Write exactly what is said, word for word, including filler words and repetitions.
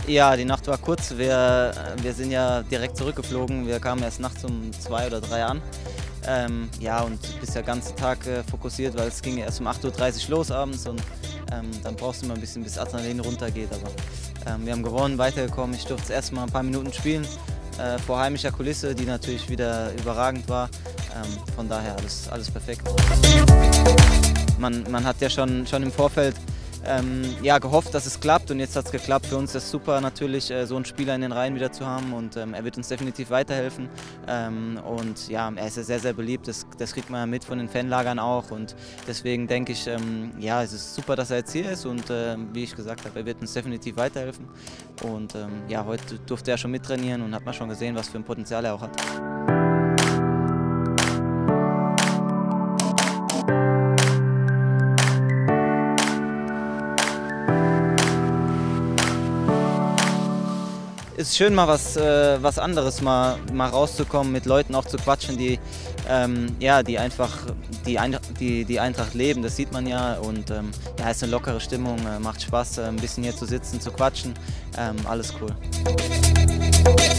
Ja, die Nacht war kurz. Wir, wir sind ja direkt zurückgeflogen. Wir kamen erst nachts um zwei oder drei an. Ähm, ja, und bist ja den ganzen Tag äh, fokussiert, weil es ging erst um acht Uhr dreißig los abends und ähm, dann brauchst du immer ein bisschen, bis Adrenalin runtergeht. Aber ähm, wir haben gewonnen, weitergekommen. Ich durfte erst mal ein paar Minuten spielen äh, vor heimischer Kulisse, die natürlich wieder überragend war. Ähm, von daher alles, alles perfekt. Man, man hat ja schon, schon im Vorfeld ähm, ja, gehofft, dass es klappt, und jetzt hat es geklappt. Für uns ist es super natürlich, äh, so einen Spieler in den Reihen wieder zu haben, und ähm, er wird uns definitiv weiterhelfen. Ähm, und ja, er ist ja sehr, sehr beliebt, das, das kriegt man ja mit von den Fanlagern auch, und deswegen denke ich, ähm, ja, es ist super, dass er jetzt hier ist, und äh, wie ich gesagt habe, er wird uns definitiv weiterhelfen. Und ähm, ja, heute durfte er schon mittrainieren und hat man schon gesehen, was für ein Potenzial er auch hat. Es ist schön, mal was, äh, was anderes, mal, mal rauszukommen, mit Leuten auch zu quatschen, die, ähm, ja, die einfach die Eintracht, die, die Eintracht leben, das sieht man ja. Und ähm, ja, es ist eine lockere Stimmung, äh, macht Spaß, äh, ein bisschen hier zu sitzen, zu quatschen, ähm, alles cool.